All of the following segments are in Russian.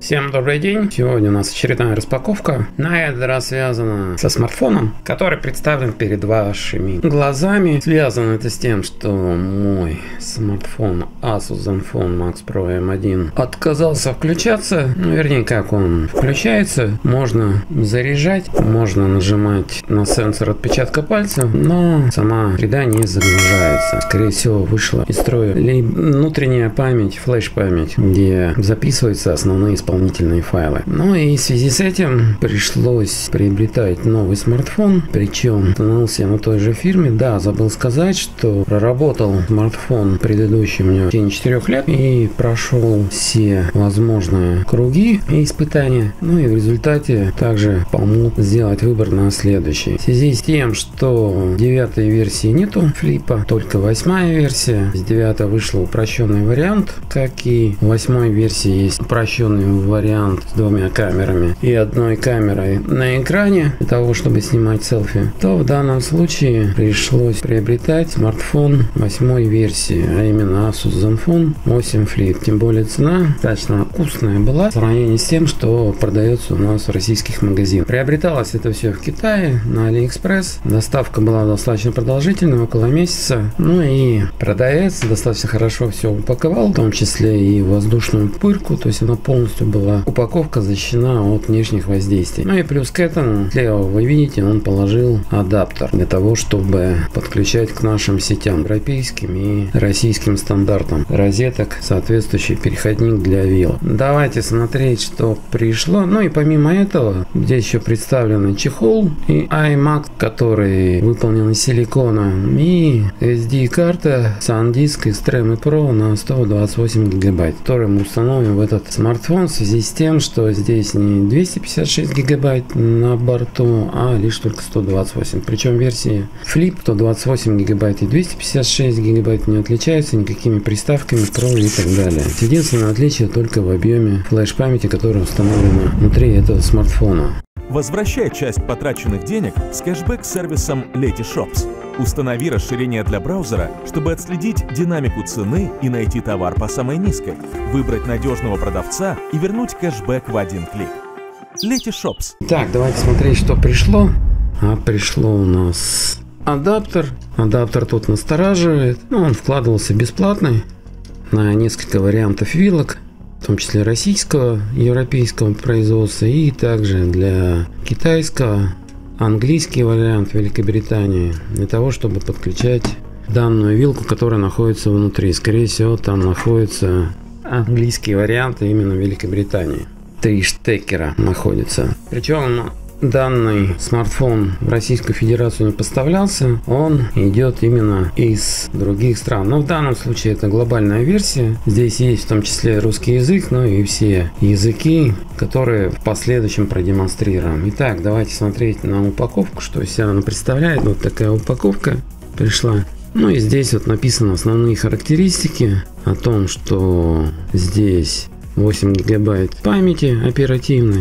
Всем добрый день! Сегодня у нас очередная распаковка. На этот раз связана со смартфоном, который представлен перед вашими глазами. Связано это с тем, что мой смартфон Asus Zenfone Max Pro M1 отказался включаться. Вернее, как он включается, можно заряжать, можно нажимать на сенсор отпечатка пальца, но сама среда не загружается. Скорее всего, вышла из строя либо внутренняя память, флеш-память, где записываются основные исполнительные файлы. Ну и в связи с этим пришлось приобретать новый смартфон, причем становился на той же фирме. Да, забыл сказать, что проработал смартфон предыдущий у меня в течение 4 лет и прошел все возможные круги и испытания. Ну и в результате также помог сделать выбор на следующий. В связи с тем, что 9-й версии нету флипа, только 8-я версия. С 9 вышел упрощенный вариант, как и в 8-й версии есть упрощенный вариант с 2 камерами и одной камерой на экране для того, чтобы снимать селфи, то в данном случае пришлось приобретать смартфон 8-й версии, а именно Asus Zenfone 8 Flip. Тем более цена достаточно вкусная была в сравнении с тем, что продается у нас в российских магазинах. Приобреталось это все в Китае на AliExpress. Доставка была достаточно продолжительной, около месяца. Ну и продавец достаточно хорошо все упаковал, в том числе и воздушную пырку, то есть она полностью была упаковка защищена от внешних воздействий. Ну и плюс к этому, слева вы видите, он положил адаптер для того, чтобы подключать к нашим сетям европейским и российским стандартам розеток соответствующий переходник для вилла. Давайте смотреть, что пришло. Ну и помимо этого, здесь еще представлены чехол и iMac, который выполнен из силикона, и SD-карта SanDisk Extreme Pro на 128 гигабайт, который мы установим в этот смартфон в связи с тем, что здесь не 256 гигабайт на борту, а лишь только 128. Причем версии Flip 128 гигабайт и 256 гигабайт не отличаются никакими приставками Pro и так далее. Единственное отличие только в объеме флеш-памяти, которая установлена внутри этого смартфона. Возвращай часть потраченных денег с кэшбэк-сервисом Letyshops. Установи расширение для браузера, чтобы отследить динамику цены и найти товар по самой низкой, выбрать надежного продавца и вернуть кэшбэк в один клик. Letyshops. Так, давайте смотреть, что пришло. А пришло у нас адаптер. Адаптер тут настораживает. Ну, он вкладывался бесплатный на несколько вариантов вилок, в том числе российского, европейского производства и также для китайского, английский вариант Великобритании, для того, чтобы подключать данную вилку, которая находится внутри. Скорее всего, там находится английский вариант именно Великобритании. 3 штекера находится. Причем данный смартфон в Российскую Федерацию не поставлялся, он идет именно из других стран. Но в данном случае это глобальная версия. Здесь есть в том числе русский язык, ну и все языки, которые в последующем продемонстрируем. Итак, давайте смотреть на упаковку, что из себя она представляет. Вот такая упаковка пришла. Ну и здесь вот написаны основные характеристики о том, что здесь 8 гигабайт памяти оперативной,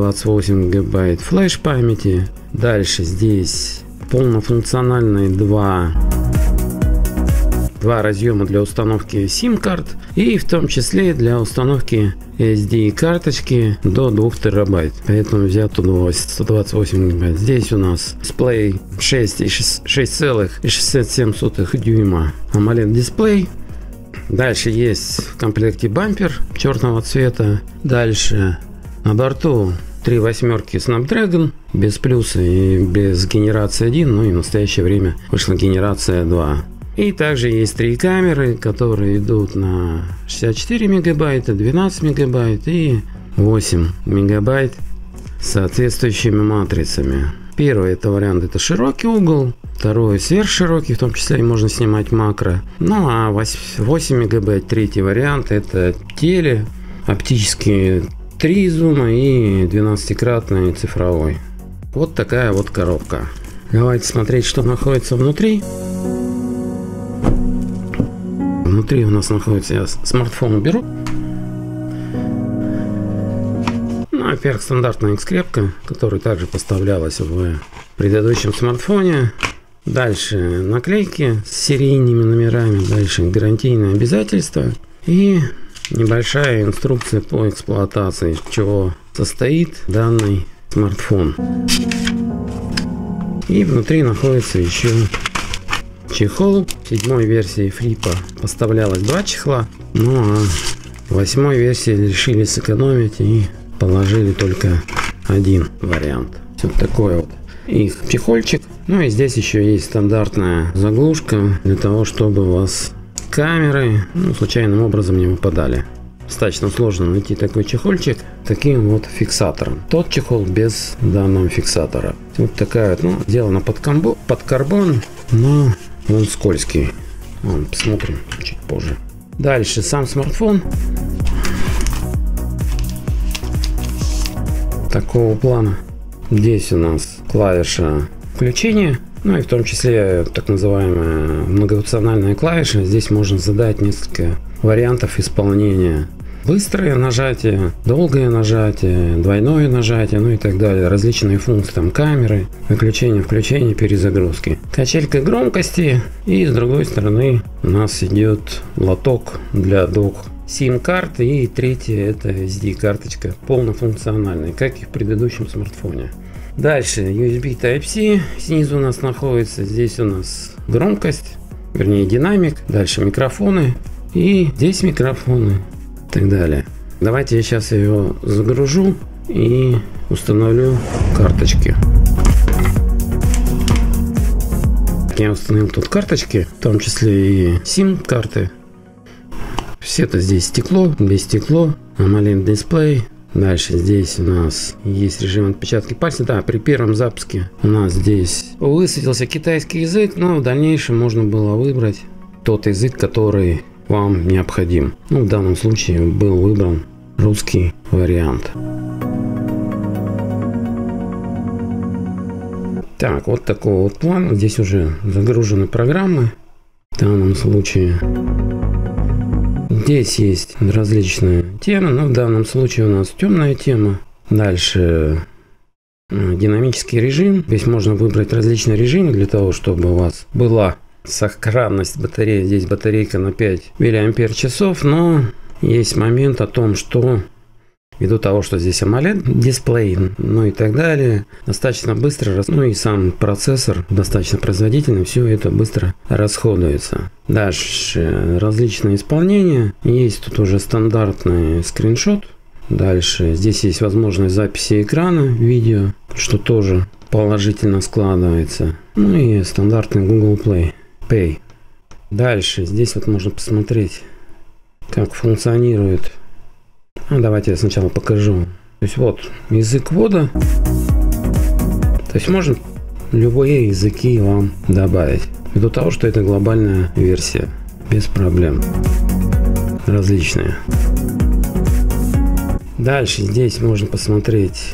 128 гигабайт флеш памяти. Дальше здесь полнофункциональные два разъема для установки SIM-карт и в том числе для установки SD-карточки до 2 терабайт. Поэтому взят 128 гигабайт. Здесь у нас дисплей 6,67 дюйма AMOLED дисплей. Дальше есть в комплекте бампер черного цвета. Дальше на борту 3 восьмерки Snapdragon без плюса и без генерации 1. Ну и в настоящее время вышла генерация 2. И также есть 3 камеры, которые идут на 64 мегабайта, 12 мегабайт и 8 мегабайт с соответствующими матрицами. Первый это вариант, это широкий угол. Второй сверхширокий, в том числе и можно снимать макро. Ну а 8 мегабайт третий вариант, это теле, оптические 3 зума и 12-кратный цифровой. Вот такая вот коробка. Давайте смотреть, что находится внутри. Внутри у нас находится, я смартфон уберу. Ну, во-первых, стандартная скрепка, которая также поставлялась в предыдущем смартфоне. Дальше наклейки с серийными номерами. Дальше гарантийные обязательства. И небольшая инструкция по эксплуатации, из чего состоит данный смартфон. И внутри находится еще чехол. В 7-й версии флипа поставлялось 2 чехла, ну а в 8-й версии решили сэкономить и положили только один вариант. Вот такой вот их чехольчик. Ну и здесь еще есть стандартная заглушка для того, чтобы у вас камеры случайным образом не выпадали. Достаточно сложно найти такой чехольчик таким вот фиксатором. Тот чехол без данного фиксатора. Вот такая вот, сделана под карбон, но он скользкий. Посмотрим чуть позже. Дальше сам смартфон. Такого плана. Здесь у нас клавиша включения, ну и в том числе так называемая многофункциональная клавиша. Здесь можно задать несколько вариантов исполнения. Быстрое нажатие, долгое нажатие, двойное нажатие, ну и так далее. Различные функции, там камеры, выключение, включение, перезагрузки. Качелька громкости, и с другой стороны у нас идет лоток для 2 SIM-карт, и третья это SD-карточка полнофункциональная, как и в предыдущем смартфоне. Дальше USB Type-C снизу у нас находится. Здесь у нас громкость, вернее динамик. Дальше микрофоны, и здесь микрофоны и так далее. Давайте я сейчас его загружу и установлю карточки. Я установил тут карточки, в том числе и SIM-карты. Все-то здесь стекло, без стекло, AMOLED дисплей. Дальше здесь у нас есть режим отпечатки пальца. Да, при первом запуске у нас здесь высветился китайский язык, но в дальнейшем можно было выбрать тот язык, который вам необходим. В данном случае был выбран русский вариант. Так, вот такого вот плана. Здесь уже загружены программы. В данном случае здесь есть различные темы, но в данном случае у нас темная тема. Дальше динамический режим. Здесь можно выбрать различные режимы для того, чтобы у вас была сохранность батареи. Здесь батарейка на 5 мАч, но есть момент о том, что ввиду того, что здесь AMOLED дисплей, ну и так далее, достаточно быстро, ну и сам процессор достаточно производительный, все это быстро расходуется. Дальше различные исполнения. Есть тут уже стандартный скриншот. Дальше здесь есть возможность записи экрана видео, что тоже положительно складывается. Ну и стандартный Google Pay. Дальше здесь вот можно посмотреть, как функционирует. Давайте я сначала покажу. То есть вот язык ввода. То есть можно любые языки вам добавить. Ввиду того, что это глобальная версия. Без проблем. Различные. Дальше здесь можно посмотреть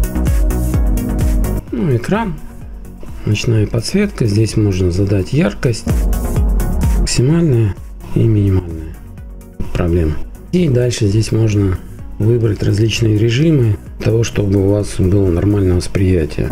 экран. Ночная подсветка. Здесь можно задать яркость. Максимальная и минимальная. Проблема. И дальше здесь можно выбрать различные режимы для того, чтобы у вас было нормальное восприятие.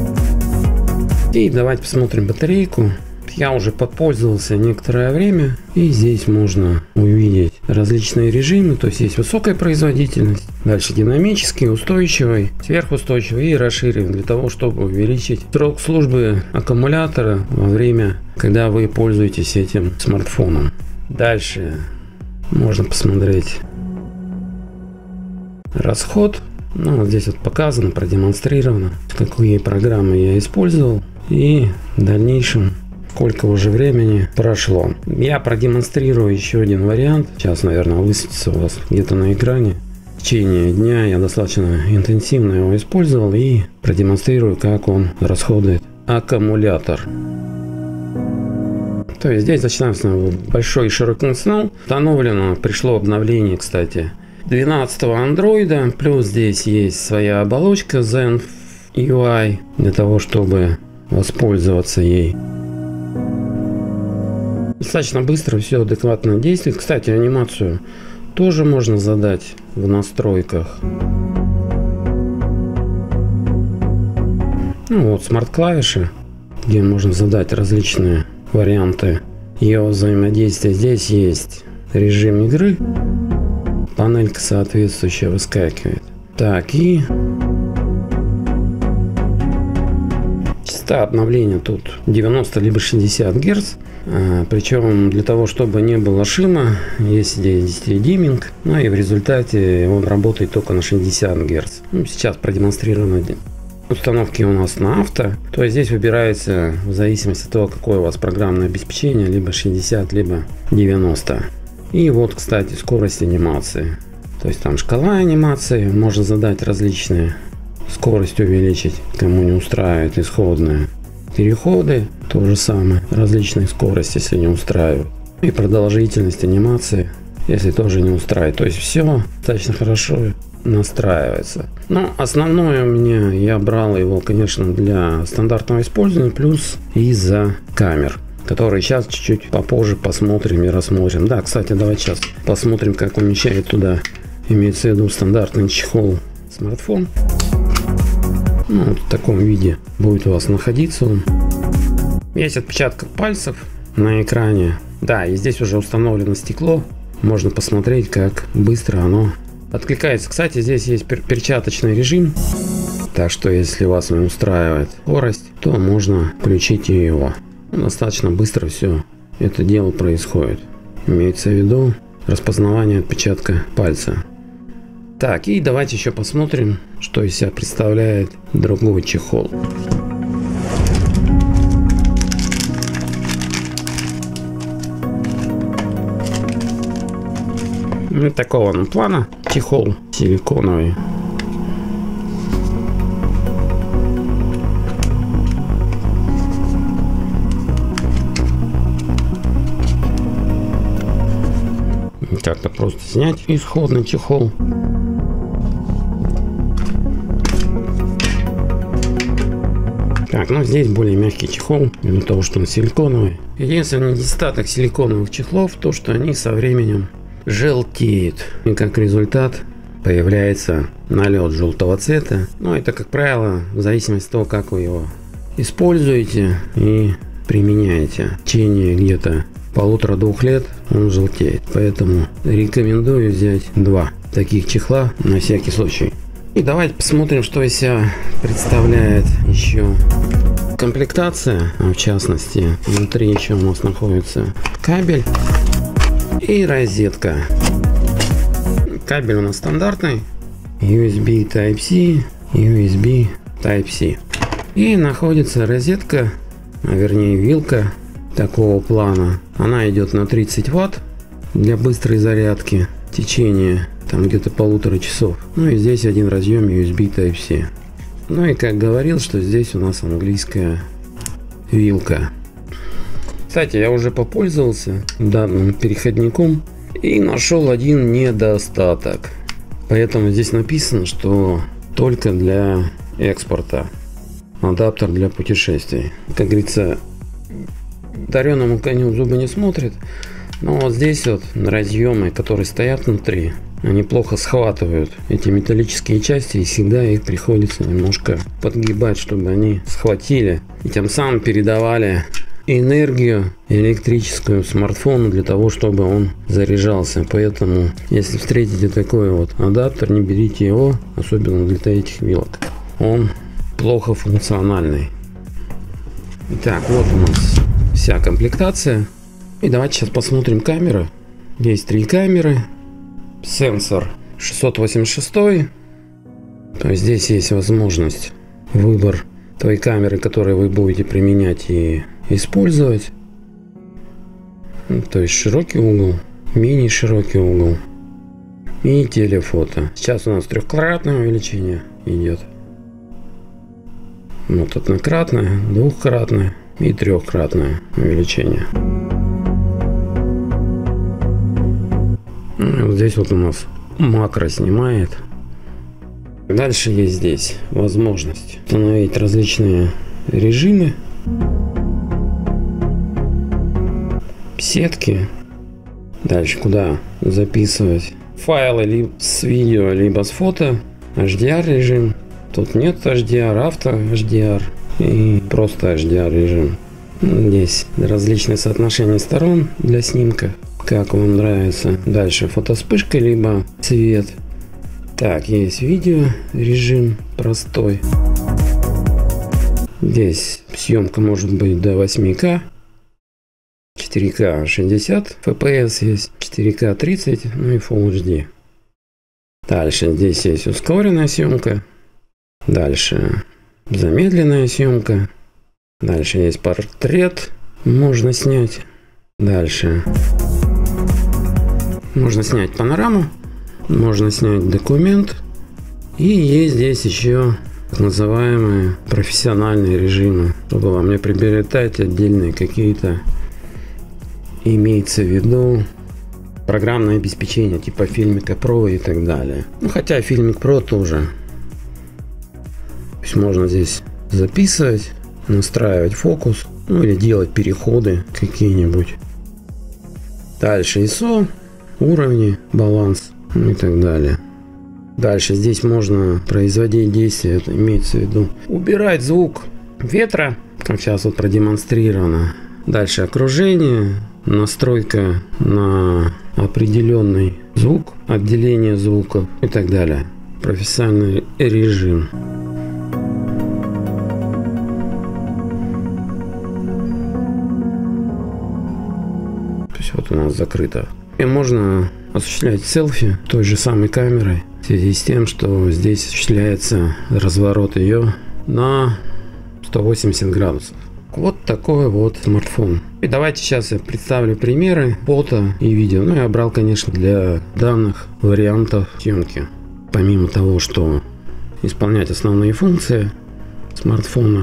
И давайте посмотрим батарейку. Я уже попользовался некоторое время, и здесь можно увидеть различные режимы. То есть есть высокая производительность, дальше динамический, устойчивый, сверхустойчивый и расширенный, для того, чтобы увеличить срок службы аккумулятора во время, когда вы пользуетесь этим смартфоном. Дальше можно посмотреть расход. Вот здесь вот показано, продемонстрировано, какие программы я использовал и в дальнейшем сколько уже времени прошло. Я продемонстрирую еще один вариант. Сейчас, наверное, высветится у вас где-то на экране. В течение дня я достаточно интенсивно его использовал и продемонстрирую, как он расходует аккумулятор. То есть здесь достаточно большой и широкий функционал. Установлено, пришло обновление, кстати, 12-го андроида. Плюс здесь есть своя оболочка Zen UI для того, чтобы воспользоваться ей. Достаточно быстро все адекватно действует. Кстати, анимацию тоже можно задать в настройках. Вот смарт-клавиши, где можно задать различные варианты ее взаимодействия. Здесь есть режим игры. панелька соответствующая выскакивает. Так, и частота обновления тут 90 либо 60 Гц. Причем для того, чтобы не было шума, есть здесь димминг. Ну и в результате он работает только на 60 Гц. Сейчас продемонстрированы установки у нас на авто. То есть здесь выбирается в зависимости от того, какое у вас программное обеспечение, либо 60, либо 90. И вот, кстати, скорость анимации. То есть там шкала анимации, можно задать различные, скорость увеличить, кому не устраивает исходные. Переходы, то же самое, различные скорости, если не устраивают. И продолжительность анимации, если тоже не устраивает. То есть все достаточно хорошо настраивается. Но основное у меня, я брал его, конечно, для стандартного использования, плюс из-за камер, которые сейчас чуть-чуть попозже посмотрим и рассмотрим. Да, кстати, давайте сейчас посмотрим, как умещает туда, имеется в виду стандартный чехол, смартфон. Ну, вот в таком виде будет у вас находиться он. Есть отпечаток пальцев на экране. Да, и здесь уже установлено стекло. Можно посмотреть, как быстро оно откликается. Кстати, здесь есть перчаточный режим. Так что, если вас не устраивает скорость, то можно включить и его. Достаточно быстро все это дело происходит. Имеется в виду распознавание отпечатка пальца. Так, и давайте еще посмотрим, что из себя представляет другой чехол. Вот такого плана чехол силиконовый. Как-то просто снять исходный чехол. Так, ну здесь более мягкий чехол, из-за того, что он силиконовый. Единственный недостаток силиконовых чехлов, то что они со временем желтеют. И как результат появляется налет желтого цвета. Но это, как правило, в зависимости от того, как вы его используете и применяете. В течение где-то 1,5-2 лет он желтеет. Поэтому рекомендую взять 2 таких чехла на всякий случай. И давайте посмотрим, что из себя представляет еще комплектация. В частности, внутри еще у нас находится кабель и розетка. Кабель у нас стандартный. USB Type-C, USB Type-C. И находится розетка, а вернее вилка такого плана. Она идет на 30 Вт для быстрой зарядки. В течение там где-то 1,5 часов. Ну и здесь один разъем USB Type-C. Ну и как говорил, что здесь у нас английская вилка. Кстати, я уже попользовался данным переходником и нашел один недостаток. Поэтому здесь написано, что только для экспорта. Адаптер для путешествий. Как говорится, дареному коню зубы не смотрят. Но вот здесь вот разъемы, которые стоят внутри, они плохо схватывают эти металлические части, и всегда их приходится немножко подгибать, чтобы они схватили и тем самым передавали энергию электрическую смартфону для того, чтобы он заряжался. Поэтому, если встретите такой вот адаптер, не берите его, особенно для этих вилок. Он плохо функциональный. Итак, вот у нас вся комплектация. И давайте сейчас посмотрим камеры. Есть 3 камеры. Сенсор 686. То есть здесь есть возможность выбор той камеры, которую вы будете применять и использовать. То есть широкий угол, мини широкий угол и телефото. Сейчас у нас 3-кратное увеличение идет. Вот однократное, 2-кратное и 3-кратное увеличение. Вот здесь вот у нас макро снимает. Дальше есть здесь возможность установить различные режимы, сетки. Дальше куда записывать файлы либо с видео, либо с фото. HDR режим. Тут нет HDR, авто HDR и просто HDR режим. Здесь различные соотношения сторон для снимка. как вам нравится. Дальше фотоспышка, либо цвет. Так, есть видео режим простой. Здесь съемка может быть до 8К. 4К 60 FPS есть, 4К 30, ну и Full HD. Дальше здесь есть ускоренная съемка. Дальше замедленная съемка. Дальше есть портрет. Можно снять. Дальше можно снять панораму. Можно снять документ. И есть здесь еще так называемые профессиональные режимы. Чтобы вам не приобретать отдельные какие-то, имеется в виду, программное обеспечение типа Filmic Pro и так далее. Ну, хотя Filmic Pro тоже. То есть можно здесь записывать, настраивать фокус, ну или делать переходы какие-нибудь. Дальше ISO, уровни, баланс, ну и так далее. Дальше здесь можно производить действия, это имеется в виду убирать звук ветра, как сейчас вот продемонстрировано. Дальше окружение, настройка на определенный звук, отделение звуков и так далее. Профессиональный режим. То есть вот у нас закрыто. И можно осуществлять селфи той же самой камерой, в связи с тем, что здесь осуществляется разворот ее на 180 градусов. Вот такой вот смартфон. И давайте сейчас я представлю примеры фото и видео. Ну, я брал, конечно, для данных вариантов съемки. Помимо того, что исполнять основные функции смартфона,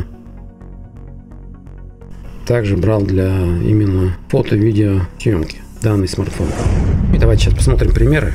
также брал для именно фото-видео съемки данный смартфон. И давайте сейчас посмотрим примеры.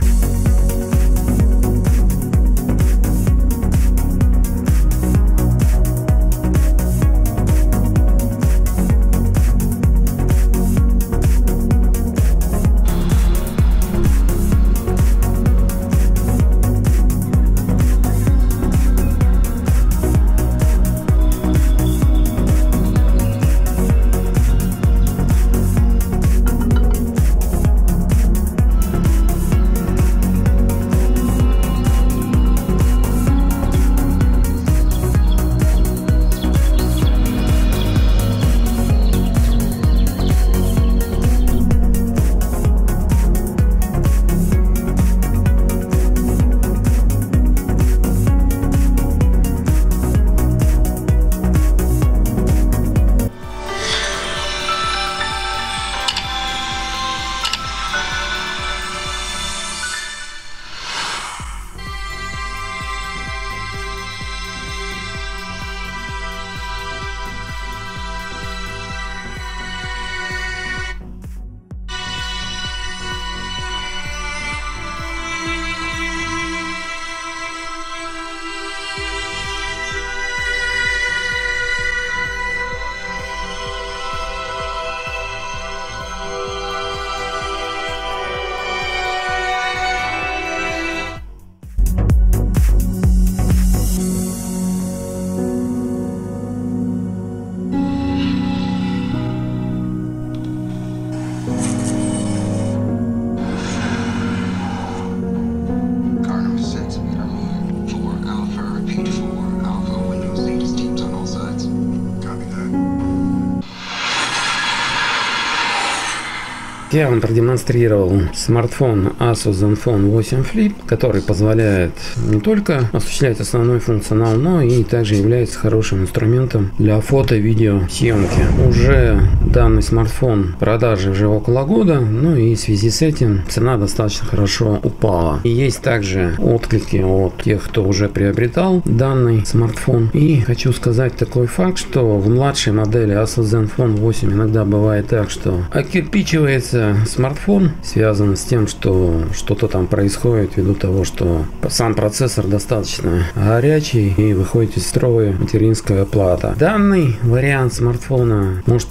Я вам продемонстрировал смартфон Asus Zenfone 8 Flip, который позволяет не только осуществлять основной функционал, но и также является хорошим инструментом для фото-видео съемки. Уже данный смартфон в продаже уже около года, ну и в связи с этим цена достаточно хорошо упала. И есть также отклики от тех, кто уже приобретал данный смартфон. И хочу сказать такой факт, что в младшей модели Asus Zenfone 8 иногда бывает так, что окирпичивается смартфон, связано с тем, что что-то там происходит ввиду того, что сам процессор достаточно горячий и выходит из строя материнская плата. Данный вариант смартфона может и выходит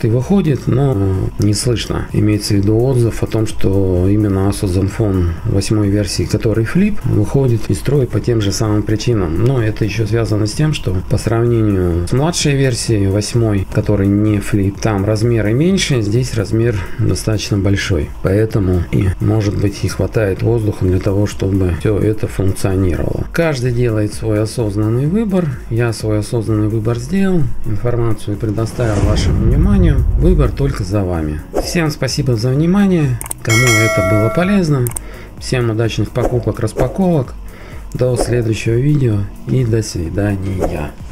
выходит, но не слышно. Имеется в виду отзыв о том, что именно Asus Zenfone 8 версии, который Flip, выходит из строя по тем же самым причинам. Но это еще связано с тем, что по сравнению с младшей версией 8, который не Flip, там размеры меньше, здесь размер достаточно большой. Поэтому и, может быть, не хватает воздуха для того, чтобы все это функционировало. Каждый делает свой осознанный выбор. Я свой осознанный выбор сделал. Информацию предоставил вашему вниманию. Выбор только за вами. Всем спасибо за внимание. Кому это было полезно. Всем удачных покупок, распаковок. До следующего видео и до свидания.